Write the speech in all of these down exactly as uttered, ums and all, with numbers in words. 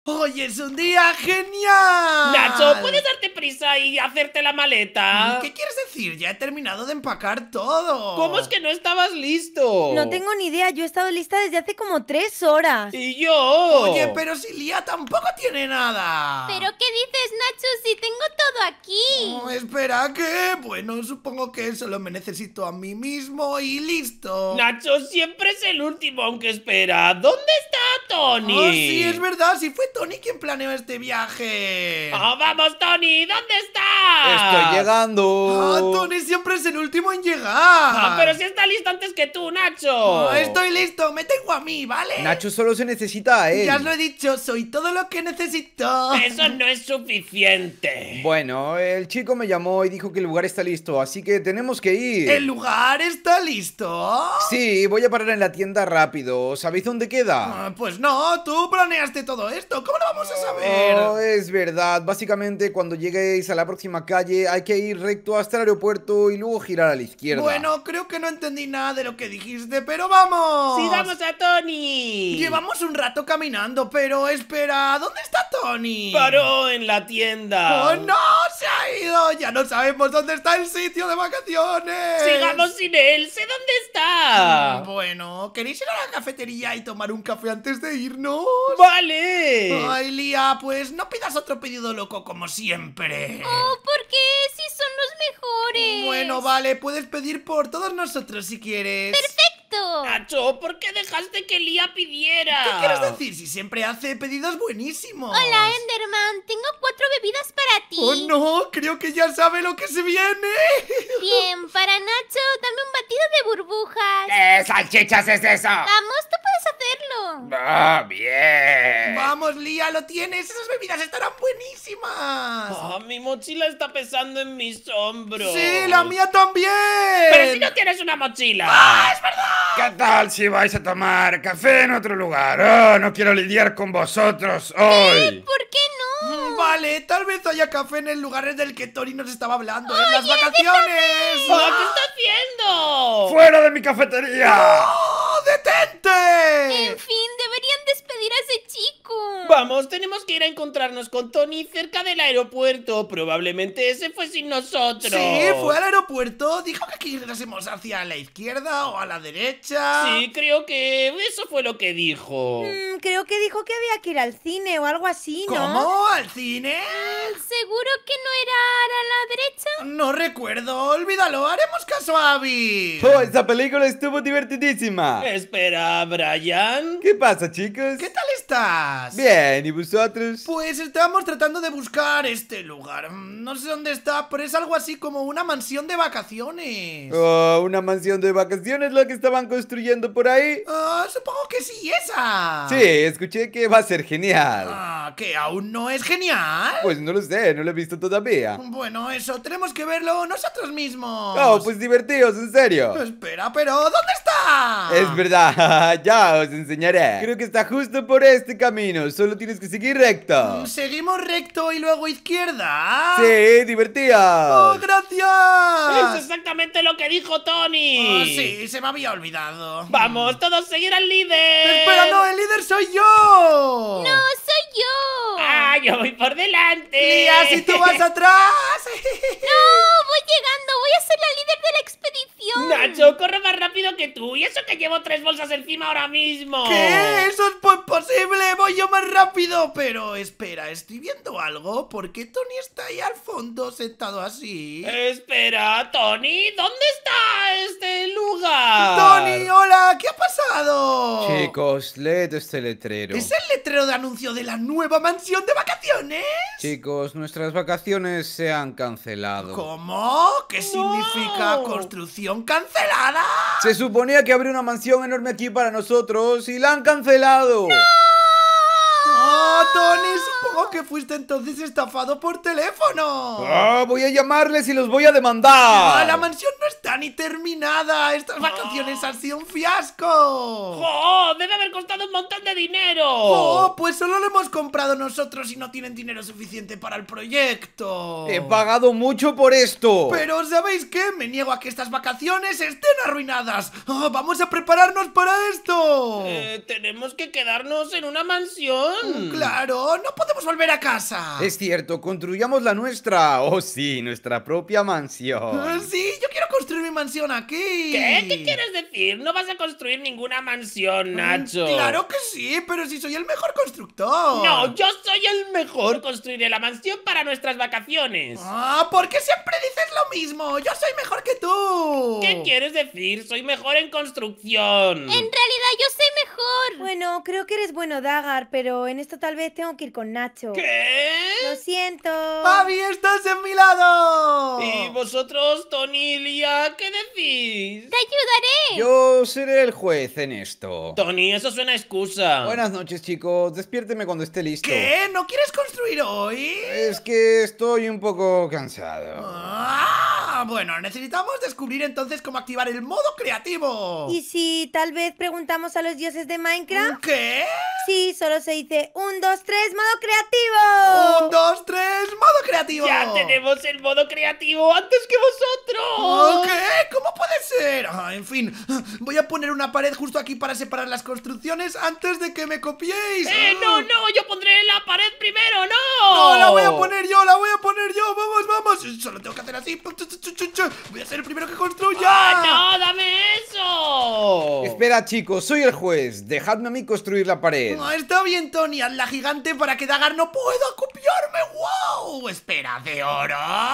Hoy es un día genial. Nacho, ¿puedes darte prisa y hacerte la maleta? ¿Qué quieres decir? Ya he terminado de empacar todo. ¿Cómo es que no estabas listo? No tengo ni idea, yo he estado lista desde hace como tres horas. ¿Y yo? Oye, pero si Lía tampoco tiene nada. ¿Pero qué dices, Nacho, si tengo todo aquí? Oh, espera, ¿qué? Bueno, supongo que solo me necesito a mí mismo y listo. Nacho siempre es el último, aunque espera. ¿Dónde está Tony? Oh, sí, es verdad, si fue Tony quien planeó este viaje. ¡Oh, vamos, Tony! ¿Dónde estás? Estoy llegando. Ah, Tony siempre es el último en llegar. Ah, pero si está listo antes que tú, Nacho. Ah, estoy listo, me tengo a mí, ¿vale? Nacho solo se necesita a él. Ya os lo he dicho, soy todo lo que necesito. Eso no es suficiente. Bueno, el chico me llamó y dijo que el lugar está listo, así que tenemos que ir. ¿El lugar está listo? Sí, voy a parar en la tienda rápido. ¿Sabéis dónde queda? Ah, pues no, tú planeaste todo esto, ¿cómo lo vamos a saber? Oh, es verdad. Básicamente, cuando lleguéis a la próxima calle, hay que ir recto hasta el aeropuerto y luego girar a la izquierda. Bueno, creo que no entendí nada de lo que dijiste, pero vamos. ¡Sigamos a Tony! Llevamos un rato caminando, pero espera, ¿dónde está Tony? Paró en la tienda. ¡Oh, no! ¡Se ha ido! Ya no sabemos dónde está el sitio de vacaciones. Sigamos sin él. Sé dónde está. Bueno, ¿queréis ir a la cafetería y tomar un café antes de irnos? Vale. Ay, Lía, pues no pidas otro pedido loco como siempre. Oh, ¿por qué? Si son los mejores. Bueno, vale, puedes pedir por todos nosotros si quieres. ¡Perfecto! Nacho, ¿por qué dejaste que Lía pidiera? ¿Qué quieres decir? Si siempre hace pedidos buenísimos. Hola, Enderman. Tengo cuatro bebidas para ti. ¡Oh, no! Creo que ya sabe lo que se viene. Bien, para Nacho, dame un batido de burbujas. ¿Qué salchichas es eso? Vamos, tú puedes hacerlo. Ah, bien. Vamos, Lía, lo tienes. Esas bebidas estarán buenísimas. Ah, mi mochila está pesando en mis hombros. Sí, la mía también. Pero si no tienes una mochila. ¡Ah, es verdad! ¿Qué tal si vais a tomar café en otro lugar? Oh, no quiero lidiar con vosotros hoy. ¿Por qué no? Vale, tal vez haya café en el lugar del que Tori nos estaba hablando en las vacaciones. Ah, ¿qué está haciendo? ¡Fuera de mi cafetería! ¡Oh, detente! En fin, deberían despedir a ese chico. Vamos, tenemos que ir a encontrarnos con Tony cerca del aeropuerto. Probablemente ese fue sin nosotros. Sí, fue al aeropuerto. Dijo que aquí irásemos hacia la izquierda o a la derecha. Sí, creo que eso fue lo que dijo. Mm, creo que dijo que había que ir al cine o algo así, ¿no? ¿Cómo? ¿Al cine? ¿Seguro que no era a la derecha? No recuerdo, olvídalo, haremos caso a Abby. Oh, esa película estuvo divertidísima. Espera, Brian. ¿Qué pasa, chicos? ¿Qué tal estás? Bien, ¿y vosotros? Pues estábamos tratando de buscar este lugar. No sé dónde está, pero es algo así como una mansión de vacaciones. Oh, una mansión de vacaciones lo que estaban construyendo por ahí. Ah, supongo que sí, esa. Sí, escuché que va a ser genial. Ah, ¿que aún no es genial? Pues no lo sé, no lo he visto todavía. Bueno, eso, tenemos que verlo nosotros mismos. Oh, pues divertidos, en serio. Espera, pero ¿dónde está? Es verdad, ya os enseñaré. Creo que está justo por este camino, solo tienes que seguir recto. ¿Seguimos recto y luego izquierda? Sí, divertidos. ¡Oh, Es gracias! exactamente lo que dijo Tony. Oh, sí, se me había olvidado. Vamos, todos seguir al líder. Espera, no, el líder soy yo. No, soy yo. Ah, yo voy por delante. Lía, si tú vas atrás. No, voy llegando. Voy a ser la líder de la expedición. Nacho, corre más rápido que tú. Y eso que llevo tres bolsas encima ahora mismo. ¿Qué? Eso es pues posible, voy yo más rápido. Pero espera, estoy viendo algo. ¿Por qué Tony está ahí al fondo sentado así? Espera, Tony, ¿dónde está este lugar? Tony, hola, ¿qué ha pasado? Chicos, leed este letrero. ¿Es el letrero de anuncio de la nueva mansión de vacaciones? Chicos, nuestras vacaciones se han cancelado. ¿Cómo? ¿Qué significa construcción cancelada? Se suponía que habría una mansión enorme aquí para nosotros y la han cancelado. ¡Oh, Tony! Supongo que fuiste entonces estafado por teléfono. Ah, voy a llamarles y los voy a Ah, demandar. la mansión no está ni terminada. Estas vacaciones han sido un fiasco. ¡Oh! Debe haber costado un montón de dinero. Oh, pues solo lo hemos comprado nosotros y no tienen dinero suficiente para el proyecto. He pagado mucho por esto. Pero ¿sabéis qué? Me niego a que estas vacaciones estén arruinadas. Ah, vamos a prepararnos para esto. Eh, ¿Tenemos que quedarnos en una mansión? Claro, eso, no podemos volver a casa. Es cierto, construyamos la nuestra. Oh, sí, nuestra propia mansión. Ah, sí, yo quiero construir mi mansión aquí. ¿Qué? ¿Qué quieres decir? No vas a construir ninguna mansión, Nacho. Claro que sí, pero si soy el mejor constructor. No, yo soy el mejor. Construiré la mansión para nuestras vacaciones. Ah, ¿por qué siempre dices lo mismo? Yo soy mejor que tú. ¿Qué quieres decir? Soy mejor en construcción. En realidad yo soy mejor. Bueno, creo que eres bueno, Dagar, pero en esto tal vez tengo que ir con Nacho. ¿Qué? Lo siento. Fabi, estás en mi lado. ¿Y vosotros, Tony y Lía, qué decís? Te ayudaré. Yo seré el juez en esto. Tony, eso suena a excusa. Buenas noches, chicos. Despiérteme cuando esté listo. ¿Qué? ¿No quieres construir hoy? Es que estoy un poco cansado. Ah, bueno, necesitamos descubrir entonces cómo activar el modo creativo. ¿Y si tal vez preguntamos a los dioses de Minecraft? ¿Qué? Sí, solo se dice un, dos, tres, modo creativo. Un, dos, tres, modo creativo. Ya tenemos el modo creativo antes que vosotros. ¿Qué? ¿Cómo puede ser? Ah, en fin, voy a poner una pared justo aquí para separar las construcciones antes de que me copiéis. Eh, no, no, yo pondré la pared primero, no. No, la voy a poner yo, la voy a poner yo. Vamos, vamos. Solo tengo que hacer así. Voy a ser el primero que construya. ¡Ah, no! ¡Dame eso! Espera, chicos, soy el juez. Dejadme a mí construir la pared. Ah, está bien, Tony, haz la gigante para que Dagar no pueda copiarme. ¡Wow! Espera, ¿de oro?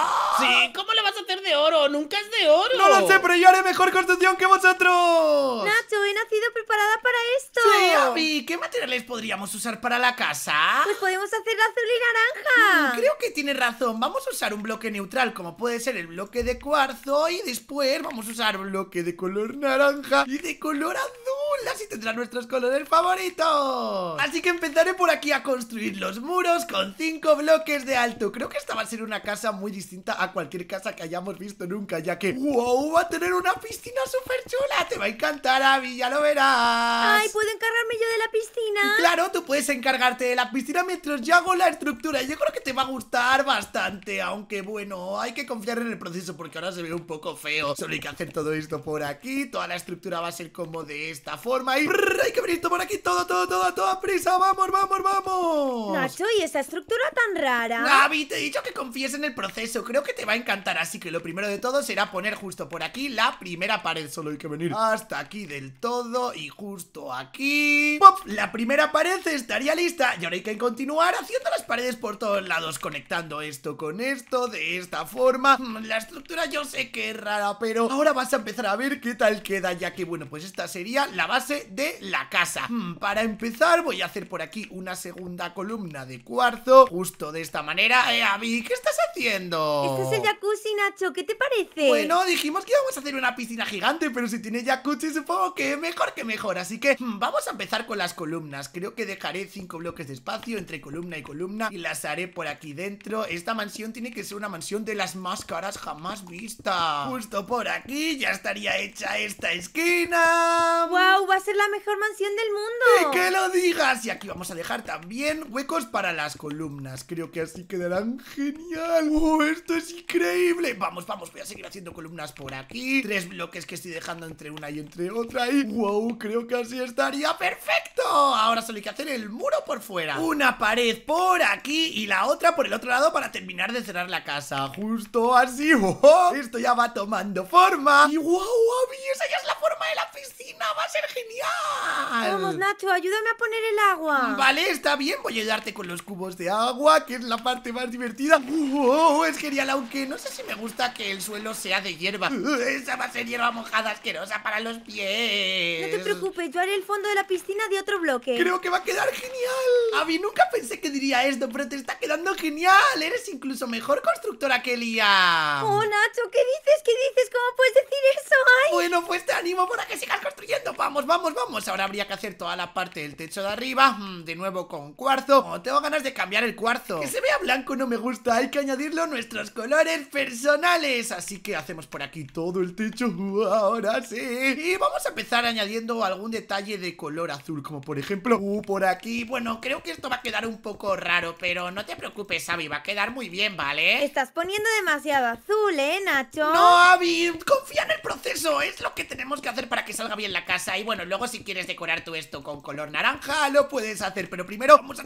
Sí, ¿cómo la vas a hacer de oro? Nunca es de oro. No lo sé, pero yo haré mejor construcción que vosotros. Nacho, he nacido preparada para esto. Sí, Abby, ¿qué materiales podríamos usar para la casa? Pues podemos hacer azul y naranja. Creo que tienes razón, vamos a usar un bloque neutral como puede ser el bloque de cuarzo y después vamos a usar un bloque de color naranja y de color azul, así tendrá nuestros colores favoritos. Así que empezaré por aquí a construir los muros con cinco bloques de alto. Creo que esta va a ser una casa muy distinta a cualquier casa que hayamos visto nunca, ya que wow, va a tener una piscina súper chula. Te va a encantar, Abby, ya lo verás. Ay, ¿puedo encargarme yo de la piscina? Claro, tú puedes encargarte de la piscina mientras yo hago la estructura. Yo creo que te va a gustar bastante, aunque bueno, hay que confiar en el proceso porque ahora se ve un poco feo. Solo hay que hacer todo esto por aquí, toda la estructura va a ser como de esta forma y brrr, hay que venir esto por aquí, todo, todo, todo, a toda prisa. Vamos, vamos, vamos. Nacho, ¿y esa estructura tan rara? Gaby, te he dicho que confíes en el proceso, creo que te va a encantar. Así que lo primero de todo será poner justo por aquí la primera pared. Solo hay que venir hasta aquí del todo y justo aquí ¡pop! La primera pared estaría lista y ahora hay que continuar haciendo las paredes por todos lados, conectando esto con esto de esta forma. La estructura yo sé que es rara, pero ahora vas a empezar a ver qué tal queda, ya que bueno, pues esta sería la base de la casa. Para empezar voy a hacer por aquí una segunda columna de cuarzo, justo de esta manera. Eh, Abby, ¿qué estás haciendo? Este es el jacuzzi, Nacho, ¿qué te parece? Bueno, dijimos que íbamos a hacer una piscina gigante, pero si tiene jacuzzi supongo que mejor que mejor. Así que hmm, vamos a empezar con las columnas. Creo que dejaré cinco bloques de espacio entre columna y columna y las haré por aquí dentro. Esta mansión tiene que ser una mansión de las más caras jamás vista. Justo por aquí ya estaría hecha esta esquina. ¡Wow! Va a ser la mejor mansión del mundo. ¡Y que lo digas! Y aquí vamos a dejar también huecos para las columnas. Creo que así quedarán genial. ¡Oh, esto es increíble! Vamos, vamos, voy a seguir haciendo columnas por aquí. Tres bloques que estoy dejando entre una y entre otra. Y wow, creo que así estaría perfecto. Ahora solo hay que hacer el muro por fuera. Una pared por aquí y la otra por el otro lado para terminar de cerrar la casa. Justo así. ¡Oh! Esto ya va tomando forma. Y wow, Abby, esa ya es la forma de la piscina. Va a ser genial. Vamos, Nacho, ayúdame a poner el agua. Vale, está bien, voy a ayudarte con los cubos de agua, que es la parte más divertida. ¡Oh, es genial! Aunque no sé si me gusta que el suelo sea de hierba. Esa va a ser hierba mojada asquerosa para los pies. No te preocupes, yo haré el fondo de la piscina de otro bloque. Creo que va a quedar genial. Abby, nunca pensé que diría esto, pero te está quedando genial. Eres incluso mejor constructora que Lía. Oh, Nacho, ¿qué dices? ¿Qué dices? ¿Cómo puedes decir eso? ¡Ay! Bueno, pues te animo para que sigas construyendo. Vamos, vamos, vamos. Ahora habría que hacer toda la parte del techo de arriba. De nuevo con cuarzo. Oh, tengo ganas de cambiar el cuarzo. Que se vea blanco no me gusta. Hay que añadirlo a nuestros colores personales. Así que hacemos por aquí todo el techo. Ahora sí. Y vamos a empezar añadiendo algún detalle de color azul. Como por ejemplo, uh, por aquí. Bueno, creo que esto va a quedar un poco raro, pero no te preocupes, Abby. Va a quedar muy bien, ¿vale? Estás poniendo demasiado azul, ¿eh, Nacho? No, Abby, confía en el proceso. Es lo que tenemos que hacer para que salga bien la casa. Y bueno, luego si quieres decorar tú esto con color naranja, lo puedes hacer. Pero primero vamos a terminar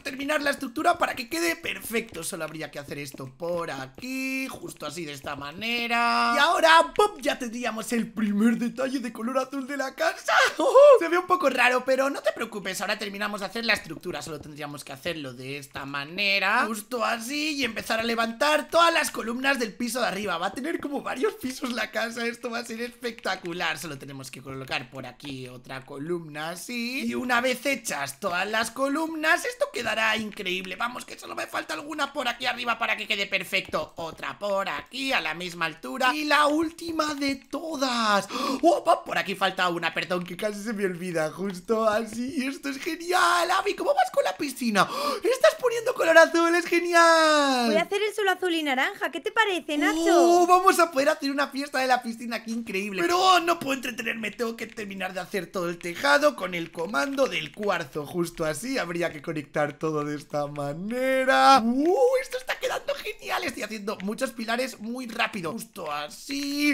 la estructura para que quede perfecto. Solo habría que hacer esto por aquí, justo así, de esta manera. Y ahora, ¡pop!, ya tendríamos el primer detalle de color azul de la casa. ¡Oh! Se ve un poco raro, pero no te preocupes, ahora terminamos de hacer la estructura. Solo tendríamos que hacerlo de esta manera, justo así, y empezar a levantar todas las columnas del piso de arriba. Va a tener como varios pisos la casa, esto va a ser espectacular. Solo tenemos que colocar por aquí otra columna así, y una vez hechas todas las columnas, esto quedará increíble. Vamos, que solo me falta alguna por aquí arriba para que quede perfecto. Otra por aquí a la misma altura, y la última de todas. ¡Oh! Por aquí falta una, perdón, que casi se me olvida. Justo así, esto es genial. Abby, ¿cómo vas con la piscina? Estás poniendo color azul, es genial. Voy a hacer el suelo azul y naranja. ¿Qué te parece, Nacho? Oh, vamos a poder hacer una fiesta de la piscina, qué increíble. Pero oh, no puedo entretenerme, tengo que terminar de hacer todo el tejado con el comando del cuarzo. Justo así, habría que conectar todo de esta manera. Uh, esto está quedando genial. Estoy haciendo muchos pilares muy rápido. Justo así.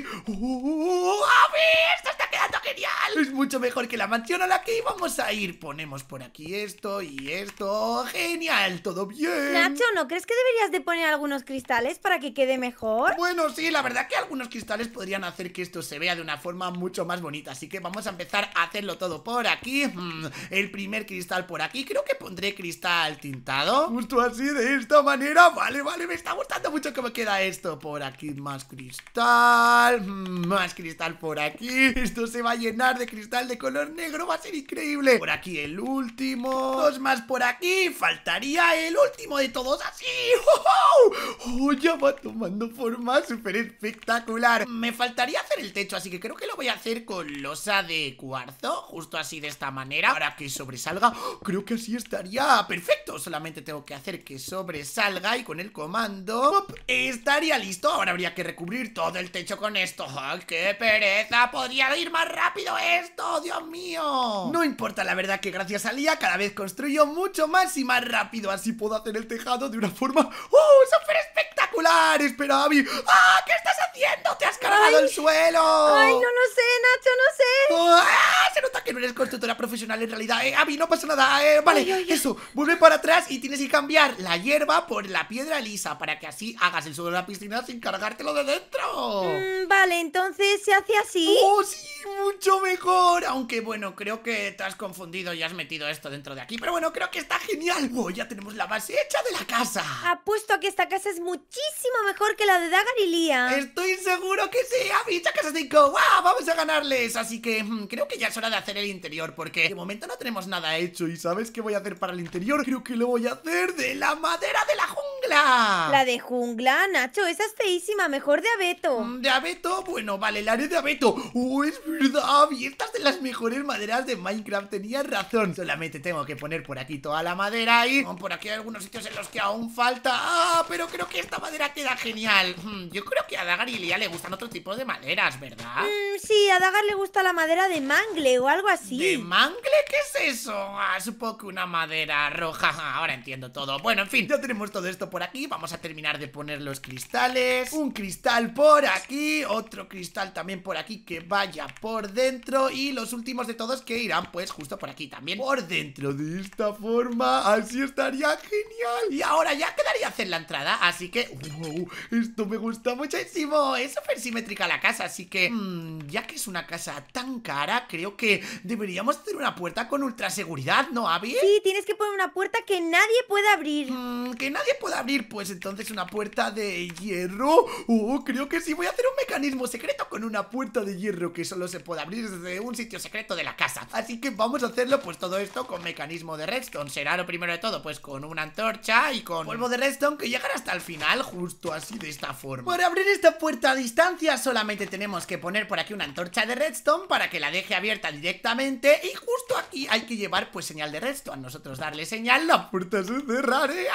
Uh, a ver, esto está quedando genial. Es mucho mejor que la mansión a la que íbamos a ir. Ponemos por aquí esto y esto. Genial, todo bien. Nacho, ¿no crees que deberías de poner algunos cristales para que quede mejor? Bueno, sí, la verdad que algunos cristales podrían hacer que esto se vea de una forma mucho más bonita. Así que vamos a empezar a hacerlo todo por aquí. hmm, El primer cristal por aquí. Creo que pondré cristal tintado, justo así, de esta manera. Vale, vale, me está gustando mucho cómo queda esto. Por aquí más cristal, hmm, más cristal por aquí. Esto se va a llenar de cristal de color negro, va a ser increíble. Por aquí el último, dos más por aquí. Faltaría el último de todos, así. ¡Oh, oh! Oh, ya va tomando forma súper espectacular. Me faltaría hacer el techo, así que creo que lo voy a hacer con losa de cuarzo, justo así, de esta manera, para que sobresalga. Creo que así estaría perfecto. Solamente tengo que hacer que sobresalga, y con el comando ¡pop!, estaría listo. Ahora habría que recubrir todo el techo con esto. ¡Ay, qué pereza! Podría ir más rápido esto, Dios mío. No importa, la verdad que gracias a Lía cada vez construyo mucho más y más rápido. Así puedo hacer el tejado de una forma ¡oh, súper espectacular! Espera, Abby. ¡Ah! ¿Qué estás haciendo? ¡Te has cargado Ay. el suelo! Ay, no lo sé, Nacho, no sé. ¡Ah! Se nota que no eres constructora profesional en realidad. Eh, Abby, no pasa nada. Eh, vale, Ay, ay, ay. eso. Vuelve para atrás y tienes que cambiar la hierba por la piedra lisa para que así hagas el suelo de la piscina sin cargártelo de dentro. Mm, vale, entonces se hace así. ¡Oh, sí! ¡Mucho mejor! Aunque bueno, creo que te has confundido y has metido esto dentro de aquí. Pero bueno, creo que está genial. ¡Oh, ya tenemos la base hecha de la casa! Apuesto a que esta casa es muchísimo mejor que la de Dagar y Lía. Estoy seguro que sí, Abby, sacas cinco. ¡Wow! Vamos a ganarles. Así que hmm, creo que ya es hora de hacer el interior, porque de momento no tenemos nada hecho. ¿Y sabes qué voy a hacer para el interior? Creo que lo voy a hacer de la madera de la jungla. La de jungla, Nacho, esa es feísima, mejor de abeto. Mm, ¿De abeto? Bueno, vale, la haré de abeto. ¡Oh, es verdad, Abby! Estas de las mejores maderas de Minecraft, tenías razón. Solamente tengo que poner por aquí toda la madera y oh, por aquí hay algunos sitios en los que aún falta. ¡Ah! Pero creo que esta madera queda genial. Hmm, yo creo que a Dagar y Lía le gustan otro tipo de maderas, ¿verdad? Mm, sí, a Dagar le gusta la madera de mangle o algo así. ¿De mangle? ¿Qué es eso? Ah, supongo que una madera roja. Ah, ahora entiendo todo. Bueno, en fin, ya tenemos todo esto por aquí. Vamos a terminar de poner los cristales. Un cristal por aquí, otro cristal también por aquí que vaya por dentro, y los últimos de todos que irán pues justo por aquí también por dentro, de esta forma. Así estaría genial. Y ahora ya quedaría hacer la entrada, así que wow, esto me gusta muchísimo. Es súper simétrica la casa, así que mmm, ya que es una casa tan cara, creo que deberíamos hacer una puerta con ultra seguridad, ¿no, Abby? Sí, tienes que poner una puerta que nadie pueda abrir. Mm, que nadie pueda abrir, pues entonces una puerta de hierro. Oh, creo que sí, voy a hacer un mecanismo secreto con una puerta de hierro que solo se puede abrir desde un sitio secreto de la casa. Así que vamos a hacerlo pues todo esto con mecanismo de redstone. Será lo primero de todo pues con una antorcha y con polvo de redstone que llegará hasta el final, justo así, de esta forma. Para abrir esta puerta a distancia solamente tenemos que poner por aquí una antorcha de redstone para que la deje abierta directamente, y justo aquí hay que llevar pues señal de redstone. Nosotros darle señal, la puerta se cerrará.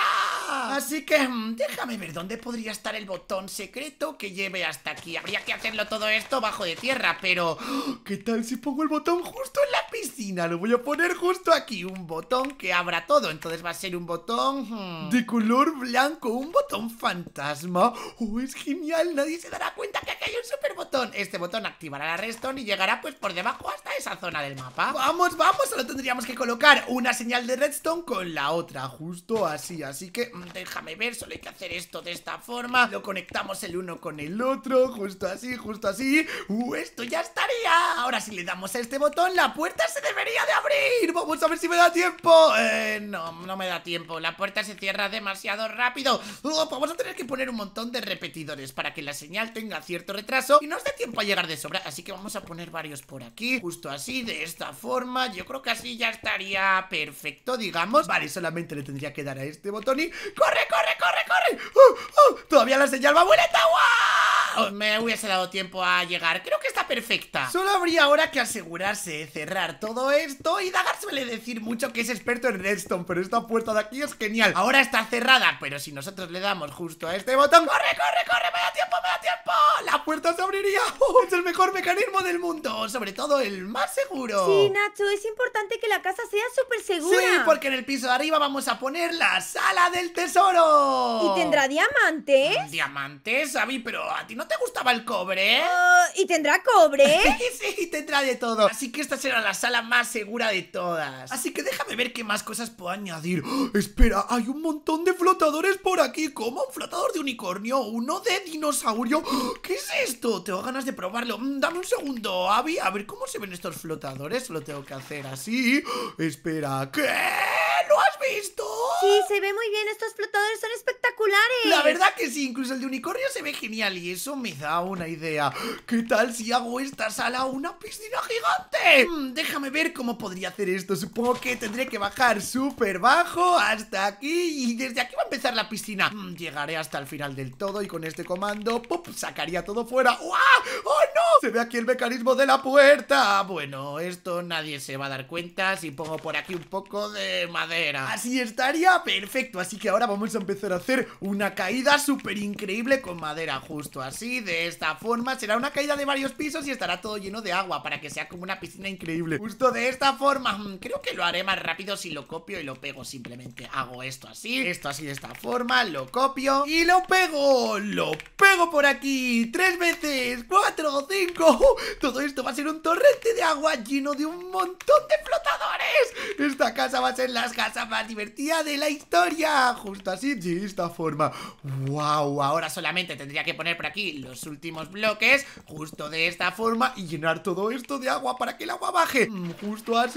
agua. Así que mm, déjame ver dónde podría estar el botón secreto que lleve hasta aquí. Habría que hacerlo todo esto bajo de tierra, pero ¿qué tal si pongo el botón justo en la piscina? Lo voy a poner justo aquí, un botón que abra todo. Entonces va a ser un botón hmm, de color blanco, un botón fantasma. Oh, es genial, nadie se dará cuenta que aquí hay un super botón. Este botón activará la redstone y llegará pues por debajo hasta esa zona del mapa. Vamos, vamos, solo tendríamos que colocar una señal de redstone con la otra, justo así. Así que mm, déjame ver, solo hay que hacer esto de esta forma. Lo conectamos el uno con el otro, justo así, justo así. Uh, esto ya estaría. Ahora si le damos a este botón, la puerta se debería de abrir. Vamos a ver si me da tiempo. Eh, no, no me da tiempo. La puerta se cierra demasiado rápido. Oh, vamos a tener que poner un montón de repetidores para que la señal tenga cierto retraso y nos dé tiempo a llegar de sobra. Así que vamos a poner varios por aquí, justo así, de esta forma. Yo creo que así ya estaría perfecto, digamos. Vale, solamente le tendría que dar a este botón y ¡corre, corre, corre, corre! ¡Oh, oh! Todavía la señal va vuelta. ¡Wow! Me hubiese dado tiempo a llegar. Creo que está perfecta. Solo habría ahora que asegurarse de cerrar todo esto. Y Dagar suele decir mucho que es experto en redstone, pero esta puerta de aquí es genial. Ahora está cerrada, pero si nosotros le damos justo a este botón, ¡corre, corre, corre! ¡Me da tiempo, me da tiempo! La puerta se abriría. ¡Oh, es el mejor mecanismo del mundo! Sobre todo el más seguro. Sí, Nacho, es importante que la casa sea súper segura. Sí, porque en el piso de arriba vamos a poner la sala del tesoro. ¿Y tendrá diamantes? ¿Diamantes, Abby? Pero a ti no te gustaba el cobre. Uh, ¿Y tendrá cobre? Sí, tendrá de todo. Así que esta será la sala más segura de todas. Así que déjame ver qué más cosas puedo añadir. ¡Oh! Espera, hay un montón de flotadores por aquí. ¿Cómo? ¿Un flotador de unicornio? ¿Uno de dinosaurio? ¡Oh! ¿Qué es esto? Tengo ganas de probarlo. Mm, dame un segundo, Abby. A ver cómo se ven estos flotadores. Lo tengo que hacer así. ¡Oh! Espera, ¿qué? ¿Lo has visto? Sí, se ve muy bien. Estos flotadores son espectaculares. La verdad que sí, incluso el de unicornio se ve genial. Y eso me da una idea. ¿Qué tal si hago esta sala una piscina gigante? Mm, déjame ver cómo podría hacer esto. Supongo que tendré que bajar súper bajo hasta aquí. Y desde aquí va a empezar la piscina. mm, Llegaré hasta el final del todo. Y con este comando, ¡pop!, sacaría todo fuera. ¡Uah! ¡Oh, no! Se ve aquí el mecanismo de la puerta. Bueno, esto nadie se va a dar cuenta si pongo por aquí un poco de madera. Así estaría perfecto. Así que ahora vamos a empezar a hacer una caída súper increíble con madera. Justo así, de esta forma. Será una caída de varios pisos y estará todo lleno de agua para que sea como una piscina increíble. Justo de esta forma. mm, Creo que lo haré más rápido si lo copio y lo pego. Simplemente hago esto así, esto así de esta forma, lo copio y lo pego. Lo pego por aquí tres veces, cuatro, cinco. Uh, todo esto va a ser un torrente de agua lleno de un montón de flotadores. Esta casa va a ser la casa más divertida de la historia. Justo así, de esta forma. Wow, ahora solamente tendría que poner por aquí los últimos bloques, justo de esta forma, y llenar todo esto de agua para que el agua baje. Mm, Justo así.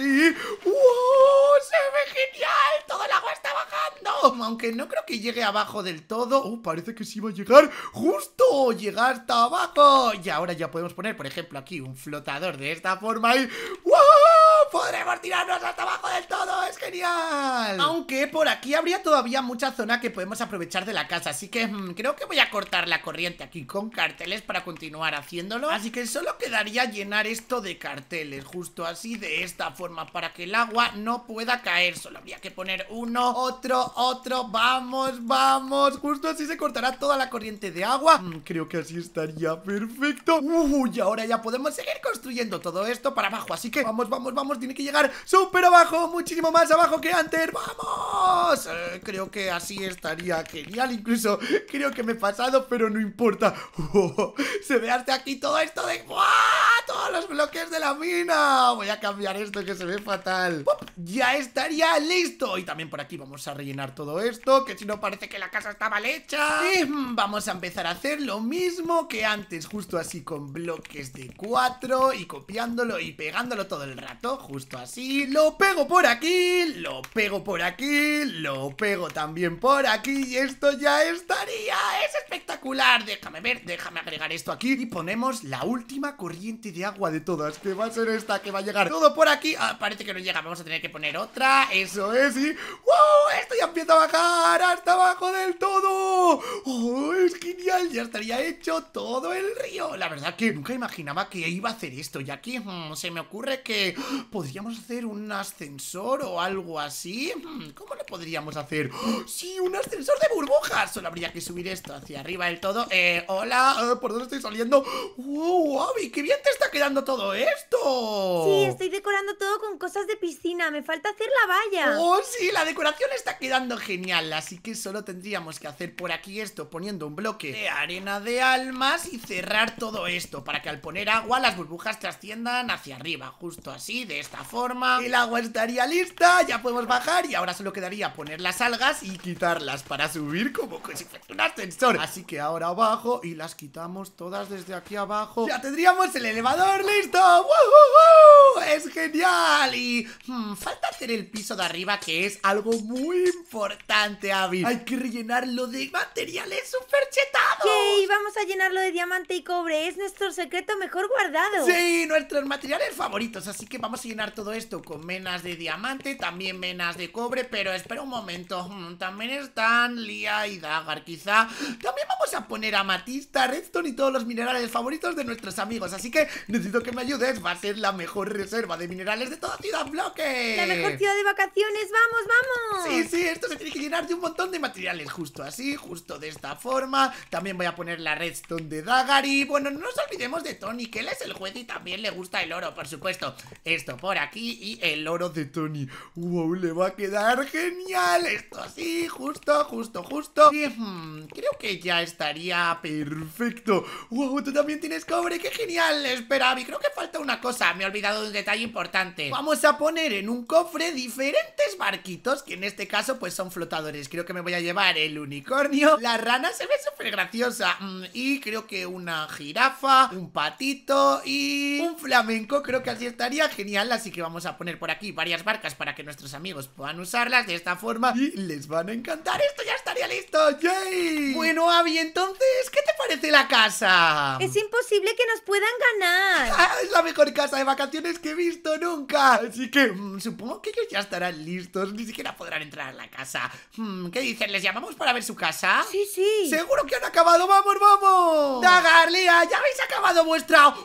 ¡Wow! ¡Se ve genial! Todo el agua está bajando. Aunque no creo que llegue abajo del todo. Oh, parece que sí va a llegar. ¡Justo! Llega hasta abajo. Y ahora ya podemos poner, por ejemplo, aquí un flotador de esta forma y ¡wow! ¡Podremos tirarnos hasta abajo del todo! ¡Es genial! Aunque por aquí habría todavía mucha zona que podemos aprovechar de la casa. Así que mmm, creo que voy a cortar la corriente aquí con carteles para continuar haciéndolo. Así que solo quedaría llenar esto de carteles, justo así, de esta forma, para que el agua no pueda caer. Solo habría que poner uno, otro, otro. ¡Vamos, vamos! Justo así se cortará toda la corriente de agua. Mm, creo que así estaría perfecto. Uh, y ahora ya podemos seguir construyendo todo esto para abajo. Así que vamos, vamos, vamos. Tiene que llegar súper abajo, muchísimo más abajo que antes. ¡Vamos! Eh, creo que así estaría genial. Incluso creo que me he pasado, pero no importa. Uh, se ve hasta aquí todo esto de... ¡Buah! Todos los bloques de la mina. Voy a cambiar esto que se ve fatal. ¡Pop! Ya estaría listo. Y también por aquí vamos a rellenar todo esto, que si no parece que la casa está mal hecha. Y mm, vamos a empezar a hacer lo mismo que antes, justo así, con bloques de cuatro y copiándolo y pegándolo todo el rato. Justo así. Lo pego por aquí, lo pego por aquí, lo pego también por aquí. Y esto ya estaría. Es espectacular. Déjame ver, déjame agregar esto aquí. Y ponemos la última corriente de agua de todas, que va a ser esta, que va a llegar todo por aquí. Ah, parece que no llega, vamos a tener que poner otra. Eso es, y ¡wow! Esto ya empieza a bajar hasta abajo del todo. río. ¡Oh, es genial! Ya estaría hecho todo el río. La verdad que nunca imaginaba que iba a hacer esto. Y aquí hmm, se me ocurre que podríamos hacer un ascensor o algo así. Hmm, ¿Cómo lo podríamos hacer? ¡Oh, sí, un ascensor de burbujas! Solo habría que subir esto hacia arriba del todo. Eh, hola, eh, ¿por dónde estoy saliendo? ¡Wow, Abby! ¡Qué bien te está quedando todo esto! Sí, estoy decorando todo con cosas de piscina. Me falta hacer la valla. ¡Oh, sí! La decoración está quedando genial. Así que solo tendríamos que hacer por aquí esto poniendo un bloque de arena de almas y cerrar todo esto para que al poner agua las burbujas trasciendan hacia arriba. Justo así, de esta forma. El agua estaría lista, ya podemos bajar y ahora solo quedaría poner las algas y quitarlas para subir como si fuera un ascensor. Así que ahora abajo y las quitamos todas desde aquí abajo. ¡Ya tendríamos el elevador listo! ¡Woo! ¡Es genial! Y hmm, falta hacer el piso de arriba, que es algo muy importante, Abby. Hay que rellenarlo de materiales super chetados. Yay, vamos a llenarlo de diamante y cobre. Es nuestro secreto mejor guardado. Sí, nuestros materiales favoritos. Así que vamos a llenar todo esto con menas de diamante, también menas de cobre. Pero espera un momento, hmm, también están Lía y Dagar. Quizá también vamos a poner amatista, redstone y todos los minerales favoritos de nuestros amigos. Así que necesito que me ayudes. Va a ser la mejor reserva de minerales de toda Ciudad Bloque. La mejor ciudad de vacaciones. ¡Vamos, vamos! Sí, sí, esto se tiene que llenar de un montón de materiales. Justo así, justo de esta forma. También voy a poner la redstone de Dagar. Y bueno, no nos olvidemos de Tony, que él es el juez y también le gusta el oro, por supuesto. Esto por aquí y el oro de Tony. Wow, le va a quedar genial. Esto así, justo, justo, justo. Y hmm, creo que ya estaría perfecto. Wow, tú también tienes cobre, qué genial. Espera, Abby, creo que falta una cosa. Me he olvidado de un detalle importante. Vamos a poner en un cofre diferentes barquitos, que en este caso pues son flotadores. Creo que me voy a llevar el unicornio. La rana se ve súper graciosa. Mm, y creo que una jirafa, un patito y un flamenco. Creo que así estaría genial. Así que vamos a poner por aquí varias barcas para que nuestros amigos puedan usarlas de esta forma y les van a encantar. Esto ya estaría listo. ¡Yay! Bueno, Abby, entonces, ¿qué te parece la casa? Es imposible que nos puedan ganar. Ah, es la mejor casa de vacaciones que he visto nunca. Así que mmm, supongo que ellos ya estarán listos. Ni siquiera podrán entrar a la casa. Hmm, ¿Qué dicen? ¿Les llamamos para ver su casa? Sí, sí. Seguro que han acabado. ¡Vamos, vamos! Dagar, Lía, ¿ya habéis acabado vuestra...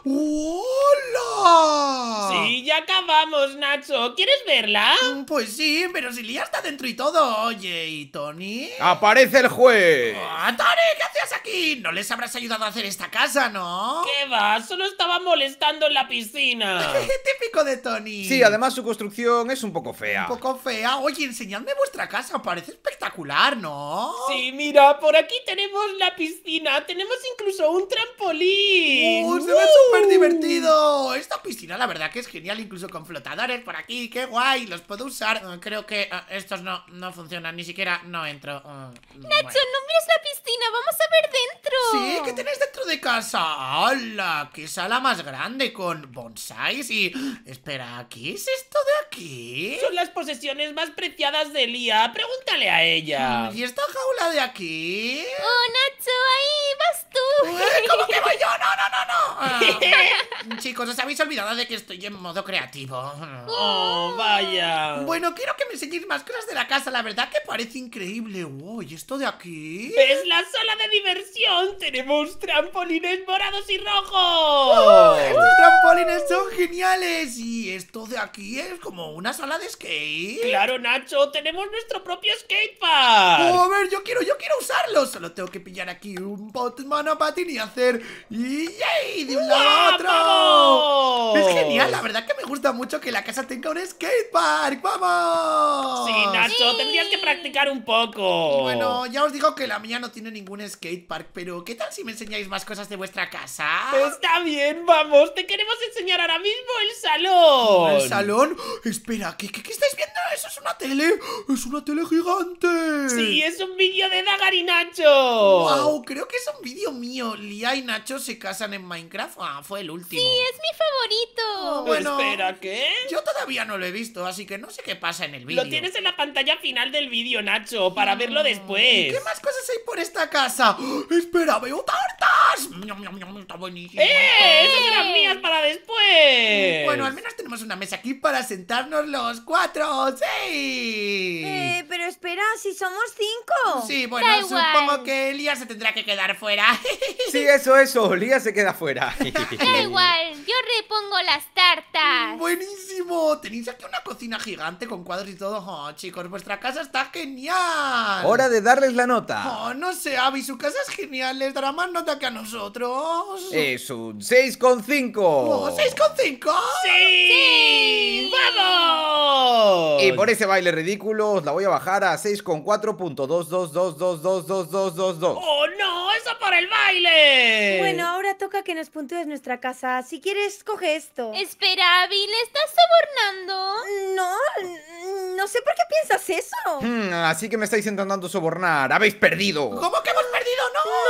¡Hola! Sí, ya acabamos, Nacho. ¿Quieres verla? Mm, Pues sí, pero si Lía está dentro y todo. Oye, ¿y Tony? ¡Aparece el juez! ¡Ah, Tony! ¿Qué hacías aquí? No les habrás ayudado a hacer esta casa, ¿no? ¿Qué va? Solo estaba molestando en la piscina. Típico de Tony. Sí, además su construcción es un poco fea. Un poco fea. Oye, enseñadme vuestra casa. Parece espectacular, ¿no? Sí, mira, por aquí tenemos la piscina. Tenemos incluso un trampolín. ¡Uh! ¡Se ve súper divertido! Esta piscina la verdad que es genial, incluso con flotadores por aquí. ¡Qué guay! Los puedo usar. Uh, creo que uh, estos no, no funcionan. Ni siquiera no entro. Uh, Nacho, bueno. no mires la piscina, vamos a ver dentro. Sí, ¿qué tenéis dentro de casa? ¡Hala! ¡Qué sala más grande con bonsáis! Y... Espera, ¿qué es esto de aquí? Son las posesiones más preciadas de Lía. Pregúntale a ella. ¿Y esta jaula de aquí? Oh, Nacho, ahí vas tú. ¿Eh? ¿Cómo que voy yo? ¡No, no, no, no! Ah, chicos, os habéis olvidado de que estoy en modo creativo. Oh, vaya. Bueno, quiero que me enseñéis más cosas de la casa. La verdad que parece increíble. Wow, ¿y esto de aquí? ¿Ves la sala de diversión? Tenemos trampolines morados y rojos. ¡Oh! Estos trampolines son geniales. Y esto de aquí es como una sala de skate. Claro, Nacho, tenemos nuestro propio skatepark. Oh, a ver, yo quiero, yo quiero usarlo. Solo tengo que pillar aquí un pot monopatín y hacer... ¡Y yay! De un lado a otro. ¡Vamos! Es genial, la verdad que me gusta mucho que la casa tenga un skatepark. ¡Vamos! Sí, Nacho, Sí. tendrías que practicar un poco. Bueno, ya os digo que la mía no tiene ningún skatepark, pero ¿qué tal si me enseñáis más cosas de vuestra casa? Está bien, vamos, te queremos enseñar ahora mismo el salón. ¿El salón? Espera, ¿qué, qué, qué estáis viendo? ¿Eso es una tele? ¡Es una tele gigante! Sí, es un vídeo de Dagar y Nacho. ¡Wow! Creo que es un vídeo mío. Lía y Nacho se casan en Minecraft. Ah, fue el último. Sí, es mi favorito. Bueno, Espera, ¿qué? yo todavía no lo he visto, así que no sé qué pasa en el vídeo. Lo tienes en la pantalla final del vídeo, Nacho, para verlo ¿Y después. qué más cosas hay por esta casa? ¡Oh! Espera, veo tartas. Ñam, ñam, ñam, está buenísimo. ¡Eh! ¡Esas eran mías para después! Bueno, al menos tenemos una mesa aquí para sentarnos los cuatro. ¡Sí! Eh, pero espera, si somos cinco. Sí, bueno, Da igual. supongo que Elías se tendrá que quedar fuera. Sí, eso, eso. Lía se queda fuera. Da igual, yo repongo las tartas. Buenísimo. Tenéis aquí una cocina gigante con cuadros y todo. Oh, chicos, vuestra casa está genial. Hora de darles la nota. Oh, no sé, Abby, su casa es genial. Les dará más nota que a nosotros. Es un seis coma cinco. Oh, ¿seis coma cinco? ¡Sí! ¡Vamos! Y por ese baile ridículo os la voy a bajar a seis coma cuatro punto dos dos dos dos dos dos dos dos dos. ¡Oh, no! ¡Eso por el baile! Bueno, ahora toca que nos puntúes nuestra casa. Si quieres, coge esto. Espera, Abby, ¿le estás sobornando? No, no sé por qué piensas eso. Hmm, así que me estáis intentando sobornar. ¡Habéis perdido! ¿Cómo que hemos perdido?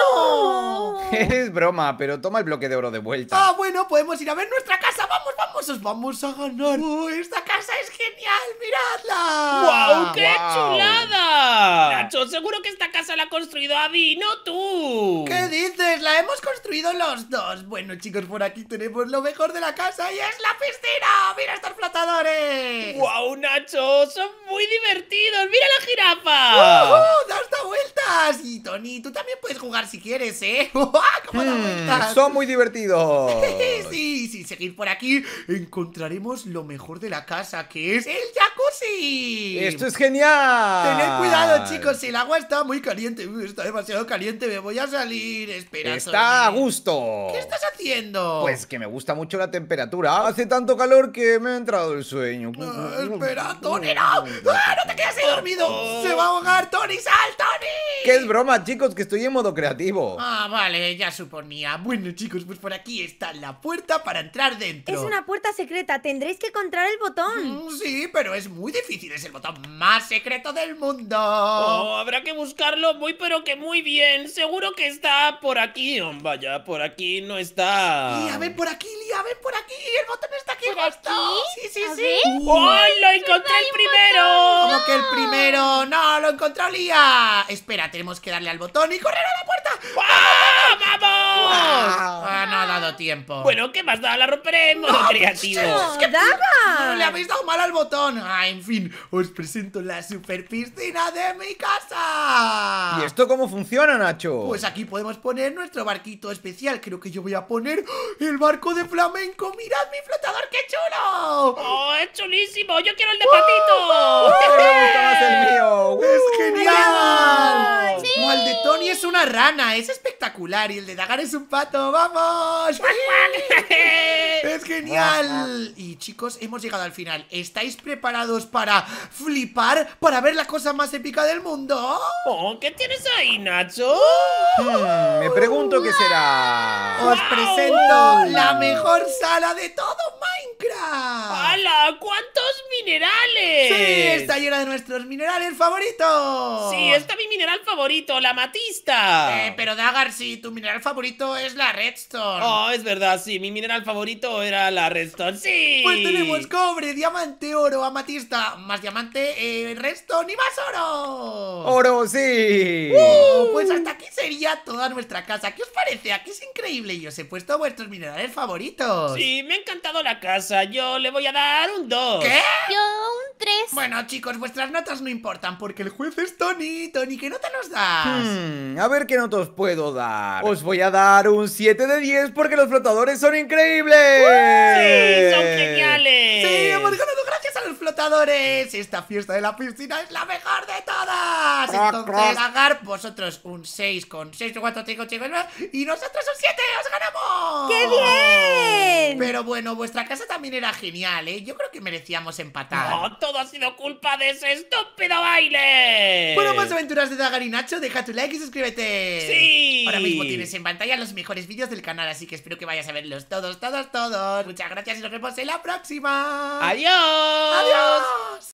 ¡No! Es broma, pero toma el bloque de oro de vuelta. Ah, bueno, podemos ir a ver nuestra casa. Vamos, vamos, os vamos a ganar. ¡Oh, esta casa es genial! ¡Miradla! ¡Guau, qué Guau. chulada! Nacho, seguro que esta casa la ha construido Abby, no tú. ¿Qué dices? La hemos construido los dos. Bueno, chicos, por aquí tenemos lo mejor de la casa y es la piscina. ¡Mira estos flotadores! ¡Guau, Nacho! ¡Son muy divertidos! ¡Mira la jirafa! ¡Uh! ¡Da hasta vueltas! Y Tony, tú también puedes jugar si quieres, ¿eh? ¡Cómo da Hmm, vueltas! son muy divertidos. Sí, sí, seguir por aquí encontraremos lo mejor de la casa, que es el jacuzzi. Esto es genial. Tened cuidado, chicos, el agua está muy caliente. Uy, está demasiado caliente, me voy a salir. Espera, Está a Tony. gusto. ¿Qué estás haciendo? Pues que me gusta mucho la temperatura. Hace tanto calor que me ha entrado el sueño. Ah, espera, Tony, no. ¡Ah, no te quedes ahí dormido! ¡Se va a ahogar, Tony! ¡Sal, Tony! Que es broma, chicos, que estoy en modo creativo. Ah, vale, ya suponía. Bueno, chicos, pues por aquí está la puerta para entrar dentro. Es una puerta secreta, tendréis que encontrar el botón. Mm, sí, pero es muy difícil. Es el botón más secreto del mundo. Oh, habrá que buscarlo muy pero que muy bien. Seguro que está por aquí. Oh, vaya, por aquí no está. Lía, ven por aquí, Lía, ven por aquí. El botón está aquí ¿Por justo. aquí? Sí, sí, A sí. ver. ¡Oh, lo encontré el primero! ¿Cómo que el primero? No, lo encontró Lía. Espera, tenemos que darle al botón y correr a la puerta. ¡Ah, ¡Vamos! Ah, no ha dado tiempo. Bueno, ¿qué más da? La romperé en modo creativo. ¡No, No, Daga! le habéis dado mal al botón. Ah, en fin, os presento la super piscina de mi casa. ¿Y esto cómo funciona, Nacho? Pues aquí podemos poner nuestro barquito especial. Creo que yo voy a poner el barco de flamenco. ¡Mirad mi flotador, qué chulo! ¡Oh, es chulísimo! ¡Yo quiero el de patito! me gusta más el mío. ¡Es genial! Sí. No, el de Tony es una rana, es espectacular. Y el de Dagar es un pato, ¡vamos! ¡Es genial! Y chicos, hemos llegado al final. ¿Estáis preparados para flipar? ¿Para ver la cosa más épica del mundo? Oh, ¿qué tienes ahí, Nacho? Hmm, me pregunto qué será. Os ¡Guau! presento la mejor sala de todo Minecraft. ¡Hala! ¡Cuántos minerales! Sí, está llena de nuestros minerales favoritos. Sí, está mi mineral favorito, la amatista. Eh, pero Dagar, si tu mineral favorito es la redstone. Oh, es verdad, sí, mi mineral favorito era la redstone, sí. Pues tenemos cobre, diamante, oro, amatista, más diamante, eh, redstone y más oro. Oro, sí. Oh, pues hasta aquí sería toda nuestra casa. ¿Qué os parece? Aquí es increíble y os he puesto vuestros minerales favoritos. Sí, me ha encantado la casa, yo le voy a dar un dos. ¿Qué? Yo un tres. Bueno, chicos, vuestras notas no importan porque el juez es Tony. Tony, ¿qué nota nos das? Hmm, a ver qué nota os puedo dar. Os voy a dar un siete de diez porque los flotadores son increíbles. Sí, son geniales. Sí, hemos ganado gracias a los flotadores. Esta fiesta de la piscina es la mejor de todas. Croc, Entonces, croc. Agar, vosotros un seis con seis, cuatro, cinco, cinco, nueve y nosotros un siete. ¡Os ganamos! ¡Qué bien! Pero bueno, vuestra casa también era genial, ¿eh? Yo creo que merecíamos empatar. No, todo ha sido culpa de ese estúpido baile. Bueno, más aventuras de Dagar y Nacho, deja tu like y suscríbete. Sí. Ahora mismo tienes en pantalla los mejores vídeos del canal, así que espero que vayas a verlos todos, todos, todos. Muchas gracias y nos vemos en la próxima. Adiós. Adiós.